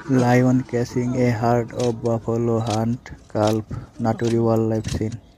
Lion catching a herd of buffalo hunt calf, Naturi wildlife scene.